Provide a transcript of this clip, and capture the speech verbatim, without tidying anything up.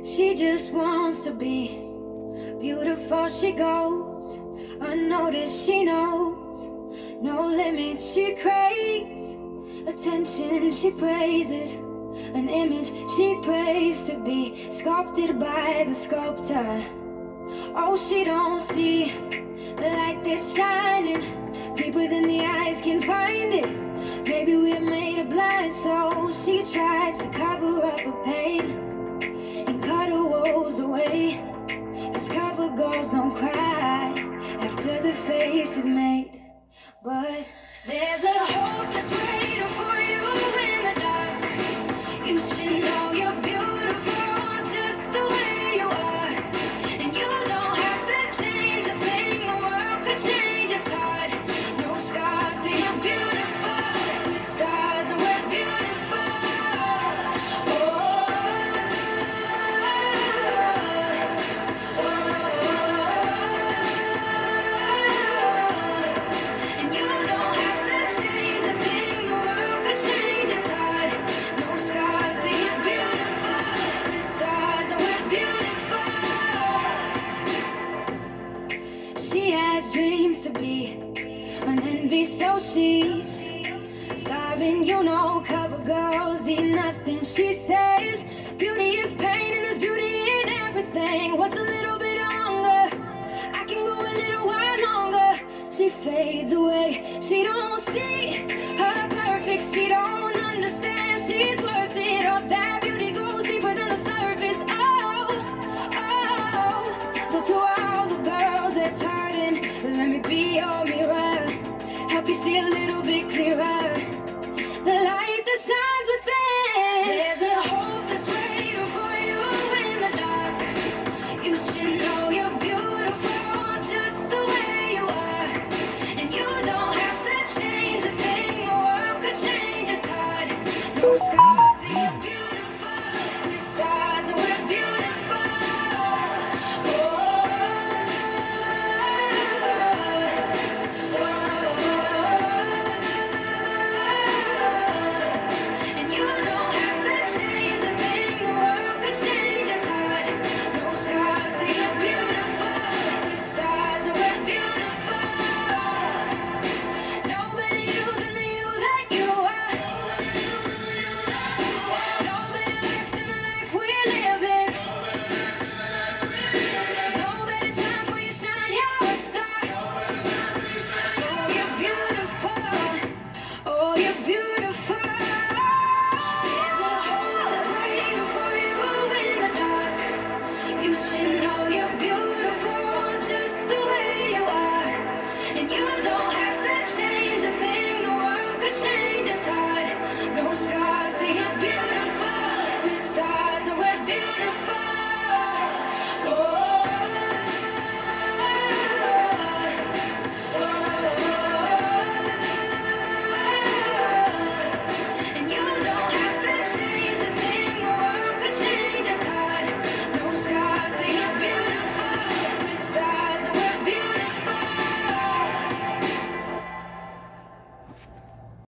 She just wants to be beautiful. She goes unnoticed. She knows no limits. She craves attention. She praises an image she prays to be sculpted by the sculptor. Oh, she don't see the light that's shining deeper than the eyes can find it. Maybe we're made of blind souls. She tries to cover up her pain and cut her woes away, 'cause cover girls don't cry after the face is made. But there's a hope that's waiting for you in the dark. You should know you're beautiful just the way you are, and you don't have to change a thing. The world could change, it's hard. No scars, see you're beautiful. We're stars and we're beautiful. Oh, oh, oh. And you don't have to change a thing. The world could change, it's hard. No scars, see you're beautiful. We're stars and we're beautiful. She has dreams to be an envy, so she's starving. You know, cover girls eat nothing. She says beauty is pain and there's beauty in everything. What's a little bit longer? I can go a little while longer. She fades away. She don't see